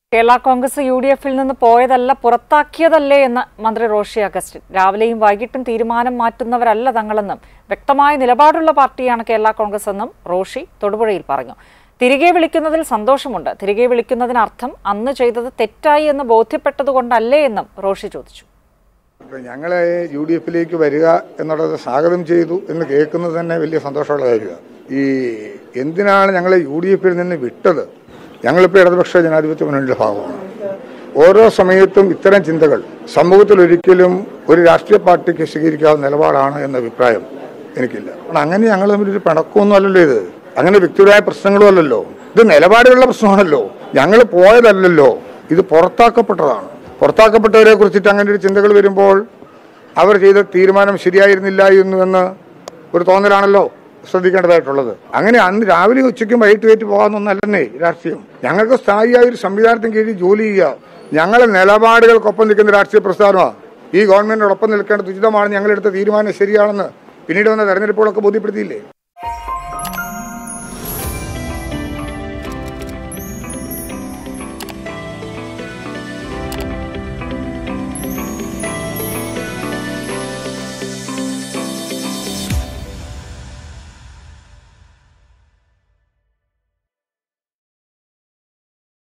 കേരള കോൺഗ്രസ് യു.ഡി.എഫിൽ നിന്ന് പോയതല്ല പുറത്താക്കിയതല്ലേ എന്ന് മന്ത്രി റോഷി അഗസ്റ്റിൻ. രാവിലെയും വൈകിട്ടും തീരുമാനം മാറ്റുന്നവരല്ല തങ്ങളെന്നും വ്യക്തമായ നിലപാടുള്ള പാർട്ടിയാണ് കേരള കോൺഗ്രസ് എന്നും റോഷി തൊടുപുഴയിൽ പറഞ്ഞു. തിരികെ വിളിക്കുന്നതിൽ സന്തോഷമുണ്ട്. തിരികെ വിളിക്കുന്നതിനർത്ഥം അന്ന് ചെയ്തത് തെറ്റായി എന്ന് ബോധ്യപ്പെട്ടതുകൊണ്ടല്ലേ എന്നും റോഷി ചോദിച്ചു. ഞങ്ങളെ യു.ഡി.എഫിലേക്ക് വരിക എന്നുള്ളത് സ്വാഗതം ചെയ്തു എന്ന് കേൾക്കുന്നത് തന്നെ വലിയ സന്തോഷമുള്ള കാര്യമാണ്. എന്തിനാണ് ഞങ്ങളെ യു.ഡി.എഫിൽ നിന്ന് വിട്ടത്? ഞങ്ങളിപ്പോൾ ഇടതുപക്ഷ ജനാധിപത്യ മുന്നണിയുടെ ഭാഗമാണ്. ഓരോ സമയത്തും ഇത്തരം ചിന്തകൾ സമൂഹത്തിൽ ഒരിക്കലും ഒരു രാഷ്ട്രീയ പാർട്ടിക്ക് സ്വീകരിക്കാവുന്ന നിലപാടാണ് എന്ന അഭിപ്രായം എനിക്കില്ല. അങ്ങനെ ഞങ്ങൾ തമ്മിലൊരു പിണക്കമൊന്നും അല്ലല്ലോ ഇത്. അങ്ങനെ വ്യക്തിപരമായ പ്രശ്നങ്ങളും അല്ലല്ലോ. ഇത് നിലപാടുകളുടെ പ്രശ്നമാണല്ലോ. ഞങ്ങൾ പോയതല്ലല്ലോ, ഇത് പുറത്താക്കപ്പെട്ടതാണ്. പുറത്താക്കപ്പെട്ടവരെ കുറിച്ചിട്ട് അങ്ങനെ ഒരു ചിന്തകൾ വരുമ്പോൾ അവർ ചെയ്ത തീരുമാനം ശരിയായിരുന്നില്ല എന്നുവെന്ന് ഒരു തോന്നലാണല്ലോ ശ്രദ്ധിക്കേണ്ടതായിട്ടുള്ളത്. അങ്ങനെ അന്ന് രാവിലെ ഉച്ചയ്ക്കും വൈകിട്ട് പോകാമെന്നൊന്നല്ലേ രാഷ്ട്രീയം. ഞങ്ങൾക്ക് സ്ഥായിയായ ഒരു സംവിധാനത്തിന് കീഴിൽ ജോലി ചെയ്യുക, ഞങ്ങളെ നിലപാടുകൾക്കൊപ്പം നിൽക്കുന്ന രാഷ്ട്രീയ പ്രസ്ഥാനമാണ്. ഈ ഗവൺമെന്റിനോടൊപ്പം നിൽക്കേണ്ടത് ഉചിതമാണ്. ഞങ്ങളെടുത്ത തീരുമാനം ശരിയാണെന്ന് പിന്നീട് വന്ന തെരഞ്ഞെടുപ്പുകളൊക്കെ ബോധ്യപ്പെടുത്തിയില്ലേ?